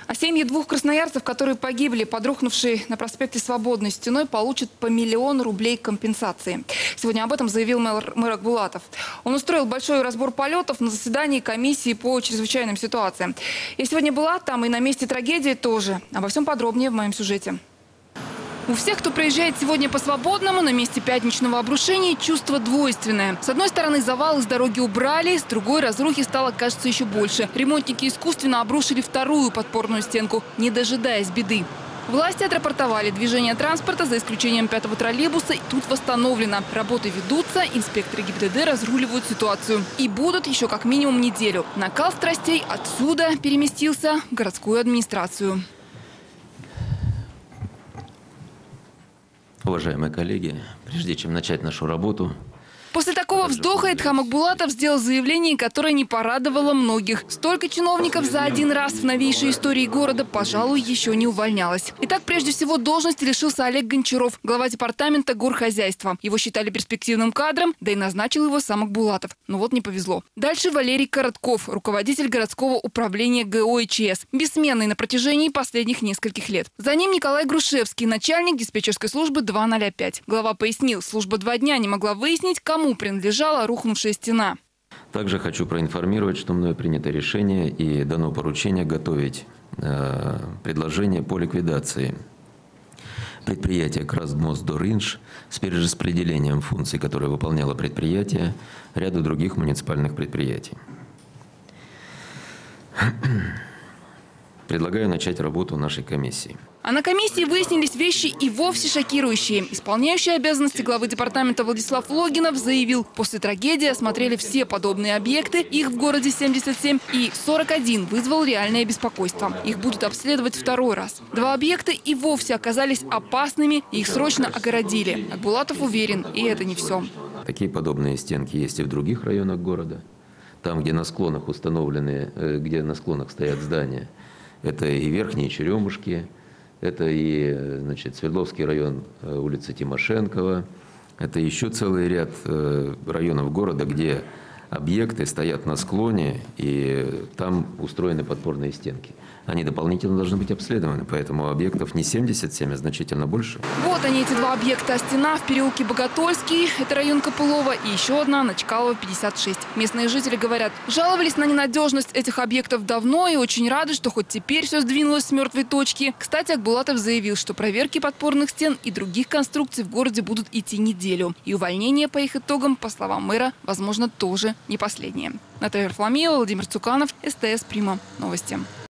А семьи двух красноярцев, которые погибли под рухнувшей на проспекте Свободной стеной, получат по 1 000 000 рублей компенсации. Сегодня об этом заявил мэр Акбулатов. Он устроил большой разбор полетов на заседании комиссии по чрезвычайным ситуациям. Я сегодня была там и на месте трагедии тоже. Обо всем подробнее в моем сюжете. У всех, кто проезжает сегодня по Свободному, на месте пятничного обрушения чувство двойственное. С одной стороны, завал из дороги убрали, с другой разрухи стало, кажется, еще больше. Ремонтники искусственно обрушили вторую подпорную стенку, не дожидаясь беды. Власти отрапортовали движение транспорта, за исключением 5-го троллейбуса, и тут восстановлено. Работы ведутся, инспекторы ГИБДД разруливают ситуацию. И будут еще как минимум неделю. Накал страстей отсюда переместился в городскую администрацию. Уважаемые коллеги, прежде чем начать нашу работу... После такого вздоха Эдхам Акбулатов сделал заявление, которое не порадовало многих. Столько чиновников за один раз в новейшей истории города, пожалуй, еще не увольнялось. Итак, прежде всего, должности лишился Олег Гончаров, глава департамента горхозяйства. Его считали перспективным кадром, да и назначил его сам Акбулатов. Но вот не повезло. Дальше Валерий Коротков, руководитель городского управления ГО и ЧС, бессменный на протяжении последних нескольких лет. За ним Николай Грушевский, начальник диспетчерской службы 205. Глава пояснил, служба 2 дня не могла выяснить, кому принадлежала рухнувшая стена. Также хочу проинформировать, что мною принято решение и дано поручение готовить предложение по ликвидации предприятия «Красмостдоринж» с перераспределением функций, которые выполняло предприятие, ряду других муниципальных предприятий. Предлагаю начать работу нашей комиссии. А на комиссии выяснились вещи и вовсе шокирующие. Исполняющий обязанности главы департамента Владислав Логинов заявил, после трагедии осмотрели все подобные объекты, их в городе 77, и 41 вызвал реальное беспокойство. Их будут обследовать второй раз. 2 объекта и вовсе оказались опасными, их срочно огородили. Акбулатов уверен, и это не все. Такие подобные стенки есть и в других районах города. Там, где на склонах установлены, где на склонах стоят здания, это и Верхние Черемушки, это и, значит, Свердловский район, улица Тимошенкова. Это еще целый ряд районов города, где объекты стоят на склоне, и там устроены подпорные стенки. Они дополнительно должны быть обследованы, поэтому объектов не 77, а значительно больше. Вот они, эти 2 объекта. А стена в переулке Боготольский, это район Копылова, и еще одна на Чкалова, 56. Местные жители говорят, жаловались на ненадежность этих объектов давно и очень рады, что хоть теперь все сдвинулось с мертвой точки. Кстати, Акбулатов заявил, что проверки подпорных стен и других конструкций в городе будут идти неделю. И увольнение по их итогам, по словам мэра, возможно, тоже не последнее. Наталья Варфоломеева, Владимир Цуканов, СТС Прима. Новости.